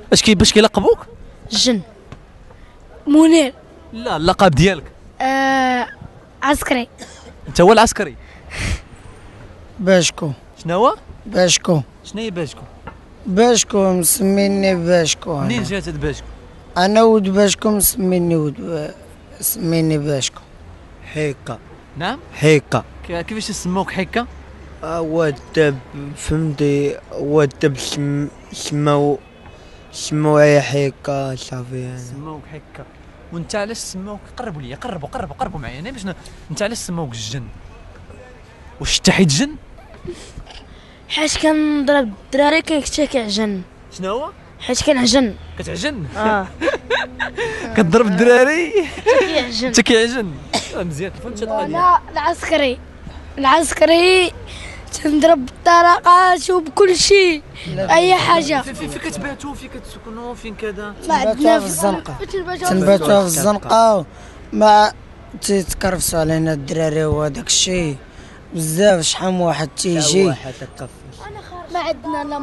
باش كيلقبوك؟ الجن. منير. لا اللقب ديالك. عسكري. انت هو العسكري. باشكو. شنو هو؟ باشكو. شنو هي باشكو؟ باشكو مسميني باشكو. منين جات هاد باشكو؟ انا ود باشكو سميني باشكو. حيكا. نعم حيكا. كيفاش سموك حيكا؟ هو الدب فهمتي، هو الدب سموه حيكا صافي يعني. سموك حيكا. وانت علاش سموك؟ قربوا لي، قربوا معايا انا باش انت علاش سموك الجن؟ واش انت حيت جن؟ حيت كنضرب الدراري كيعجن. شنو هو؟ حيت كنعجن. كتعجن؟ كتضرب الدراري كيعجن. انت كيعجن. مزيان فهمت هاد القضيه. انا العسكري تنضرب بالطرقات وبكل شيء، اي حاجه. فين كتباتوا، فين كتسكنوا، فين كذا؟ ما عندنا في الزنقه. تنباتوا في الزنقه، ما تيتكرفسوا علينا الدراري وهداك الشيء بزاف. شحال من واحد تيجي ما عندنا لا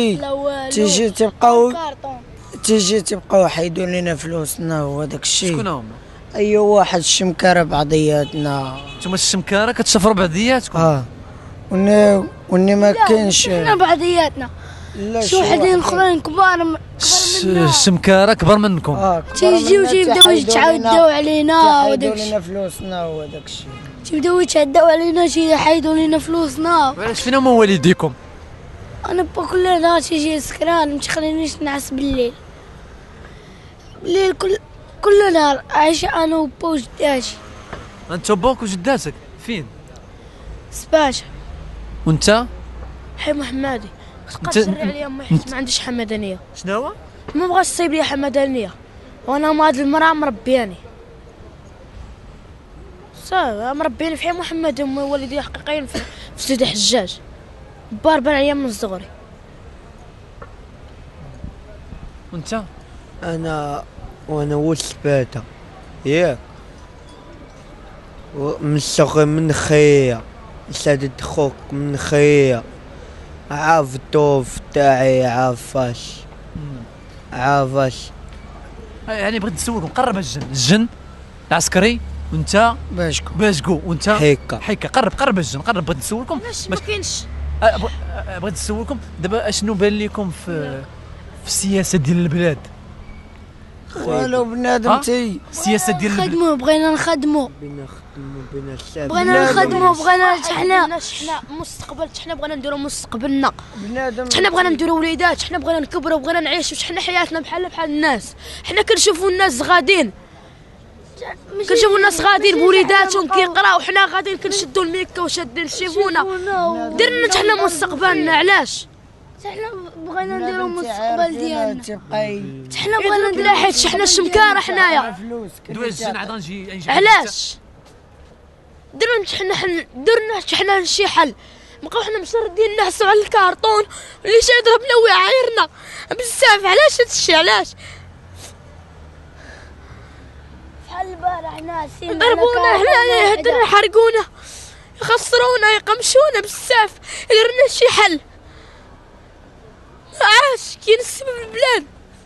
تيجي تيبقاو حيدوا لنا فلوسنا وهداك الشيء. شكون هما؟ اي واحد الشمكاره بعضياتنا. نتوما الشمكاره كتشفروا بعضياتكم؟ وني ما كاينش حنا بعضياتنا. شي وحدين اخرين كبار منا. الشمكاره كبر منكم. تيجيو تيبداو يتعداو علينا وداك الشيء. لنا فلوسنا وهداك الشيء. تيبداو يتعداو علينا، تيحيدوا لنا فلوسنا. وعلاش فين هما والديكم؟ انا با كل نهار تيجي سكران ما تخلينيش نعس بالليل. كل نهار عايشه انا وبا وجداتي. انت وباك وجداتك فين؟ سباشا. وانت؟ حي محمدي. تقدر عليا امي حيت ما عنديش حمدانيه. شنو هو؟ ما بغاش تصيب لي حمدانيه، وانا ما هاد المراه مربياني. صافي مربياني في حي محمد. امي والدي حقيقيين في سيدي حجاج، باربع ايام من صغري. وانت؟ وانا ولد سباته ياك، من الصغر من خيا سادة خوك من خيا. عارف الطوف تاعي عارفاش يعني بغيت نسولكم، قرب الجن العسكري، وانت باشكو وانت حيكا. قرب الجن، بغيت نسولكم. ما كاينش. بغيت نسولكم دابا اشنو بان لكم في السياسه ديال البلاد؟ والو بنادم تي السياسه ديال نخدمو، بغينا نخدمو حنا مستقبل. حنا بغينا نديرو مستقبلنا، حنا بغينا نديرو وليدات، حنا بغينا نكبروا، بغينا نعيشوا حنا حياتنا بحال الناس. حنا كنشوفوا الناس غاديين، بوليداتهم كيقراو، حنا غاديين كنشدوا الميكا وشادين الشيفونه. درنا حنا مستقبلنا. علاش؟ حنا بغينا نديرو المستقبل ديالنا. حنا بغينا نديرو حيت حنا الشمكاره حنايا. علاش؟ درنا حنا شي حل. بقاو حنا مشردين نعسو على الكارطون اللي شي يضربنا ويعايرنا بزاف. علاش هادشي؟ علاش؟ بحال البارح ناسين ضربونا حنا، درنا حرقونا، يخسرونا، يقمشونا بزاف. درنا شي حل. عاش كاين السبب البلاد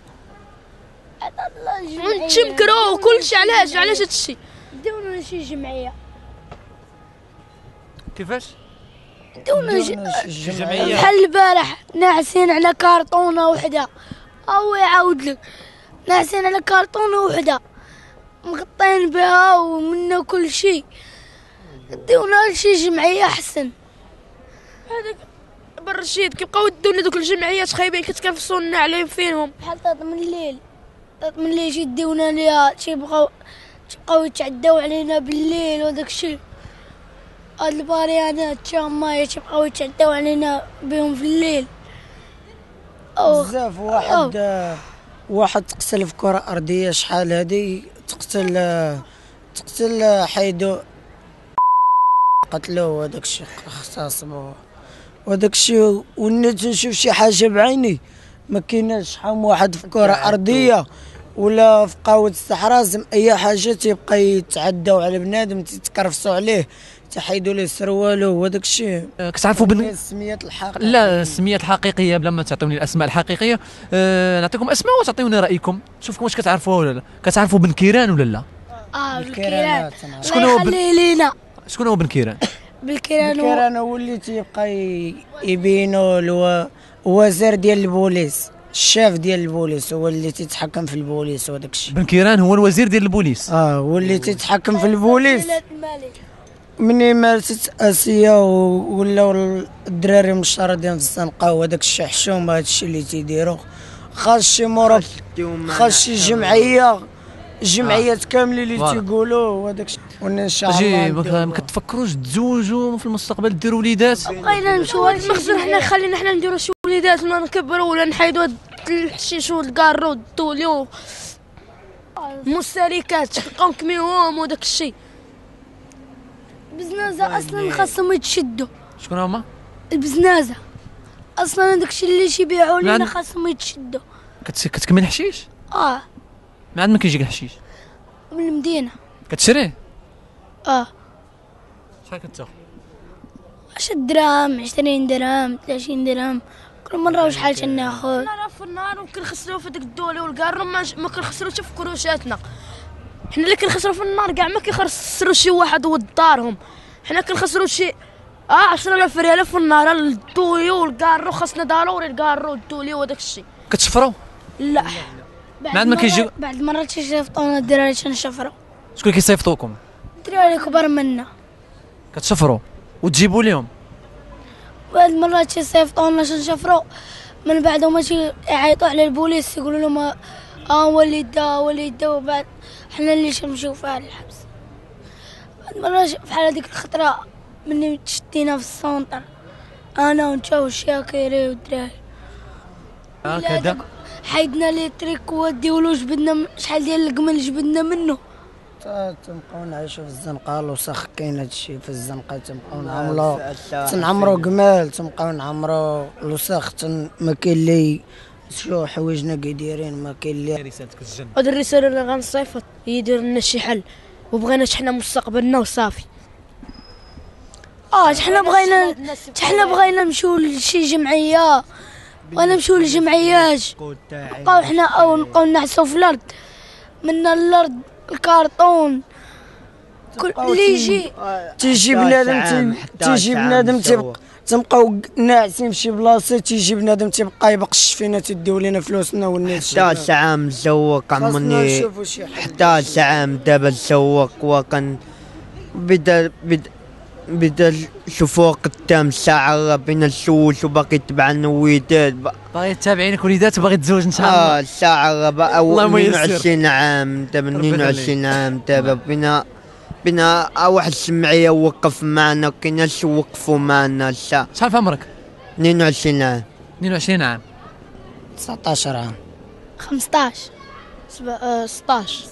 ونتشمكرو وكلشي. علاش هادشي؟ داونا شي جمعيه. كيفاش؟ داونا جمعيه بحال البارح ناعسين على كارطونه وحده. او يعاود لك، ناعسين على كارطونه وحده مغطين بها ومنا كل شيء. داونا شي جمعيه احسن. هذاك بالرشيد كيبقاو يدونا دوك الجمعيات خايبين كتكنفسونا عليهم فينهم. بحال طاط من الليل يديونا ليها، تيبقاو يتعداو علينا بالليل وداك الشيء. هاد الباريانات تما تيبقاو يتعداو علينا بهم في الليل بزاف. واحد تقتل في كرة أرضية شحال هادي، تقتل حيدو قتلوه وداك الشيء اختصاصموه وداك الشيء. ونيت نشوف شي حاجة بعيني ما كايناش. شحال من واحد في كرة أرضية ولا في قاود الصحراء، اي حاجة تيبقى يتعداو على بنادم، تيتكرفسوا عليه، تحيدوا ليه السروالو وهذاك الشيء. كتعرفوا السميات الحقيقيه؟ لا، السميات الحقيقيه بلا ما تعطيوني الاسماء الحقيقيه. نعطيكم اسماء وتعطيوني رايكم، نشوفكم واش كتعرفوها ولا لا. كتعرفوا بن كيران ولا لا؟ بالكيران. شكون هو لينا؟ شكون هو بن كيران؟ بالكيران هو اللي تيبقى يبينوا الوزير ديال البوليس، الشاف ديال البوليس، هو اللي تيتحكم في البوليس وداك الشيء. بن كيران هو الوزير ديال البوليس. هو اللي تيتحكم في البوليس. مني مارست اسيا ولاو الدراري مشردين في الزنقه وهذاك الشيء حشومه، هذا الشيء اللي تيديروا. خاص شي مربط، خاص شي جمعيات كاملين اللي تيقولوا وهذاك الشيء. وان شاء الله ما كتفكروش تزوجوا في المستقبل ديروا وليدات؟ بقينا نمشيو هذا المخزن، حنا خلينا حنا نديروا شي وليدات ولا نكبروا ولا نحيدوا الحشيش والكارو والطوليو المستهلكات نبقاو نكميوهم وداك الشيء. البزنازه اصلا خاصهم يتشدوا. شكون هما؟ البزنازه اصلا داك الشيء اللي يبيعوا لنا خاصهم يتشدوا. كتكمل الحشيش؟ من عند من كيجيك الحشيش؟ من المدينه. كتشريه؟ شحال كتاخذ؟ 10 دراهم، 20 درهم، 30 درهم كل مره وشحال تناخذ. حنا في النهار وكنخسروا في داك الدولي والكارو، ما كنخسروش في كروشاتنا. حنا اللي كنخسروا في النهار كاع ما كيخسروا شي واحد ودارهم، حنا كنخسروا شي 10,000 ريال في النهار. الدولي والكارو خاصنا ضروري، الكارو والدولي وداك الشيء. كتشفروا؟ لا، بعد ما كيجيو بعد المرات تيصيفطونا الدراري تنشفروا. شكون اللي كيصيفطوكم؟ الدراري كبار منا. كتشفروا وتجيبوا لهم؟ بعد المرات تيصيفطونا تنشفروا، من بعد هما يعيطوا على البوليس يقولوا لهم وليدا وبعد حنا اللي تنمشيو فيها للحبس. بعد مرات بحال هذيك الخطره مني تشدينا في السونطر انا وانت والشاكيري والدراري هكذا، حيدنا لي تريكوات ديالو، جبدنا شحال ديال القمل جبدنا منه. تنبقاو نعيشو في الزنقه، الوسخ كاين هادشي في الزنقه، تنبقاو تنعمرو قمال، تنبقاو نعمرو الوسخ، ما كاين اللي شو حوايجنا كي دايرين، ما كاين اللي. رسالتك الجن؟ هاد الرساله اللي غنصيفط هي يدير لنا شي حل وبغينا حنا مستقبلنا وصافي. حنا بغينا نمشيو لشي جمعيه، بغينا نمشيو للجمعيات، نبقاو حنا او نبقاو نعسو في الارض، من الارض الكارطون كل اللي يجي تيجي بنادم تنبقاو ناعسين في شي بلاصه، تيجي بنادم تيبقى يبقش فينا، تديو لينا فلوسنا والناس. 11 عام تزوق عمرني، 11 عام دابا تزوق، وكان بدا شوفوا قدام الساعه بين الشوش وباقي تبعنا وليدات، باغي تتابعينك وليدات وباغي تزوج ان شاء الله. الساعه 22 عام دابا، 22 عام دابا بنا واحد الجمعيه وقف معنا، كاين ناس وقفوا معنا. شحال في عمرك؟ 22 عام. 22 عام. 19 عام. 15 16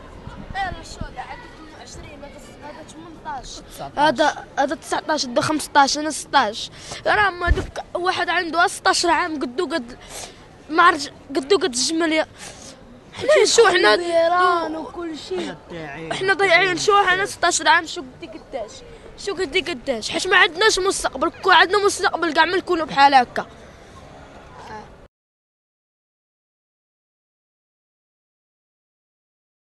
هذا 19 هذا 15 انا 16. راه ما دوك واحد عنده 16 عام قدو قد ما عرفت قدو قد الجمل. حنا شو حنا وكل شيء حنا ضايعين. شو حنا 16 عام شو قدي قداش حيت ما عندناش مستقبل. كون عندنا مستقبل كاع ما نكونوا بحال هكا.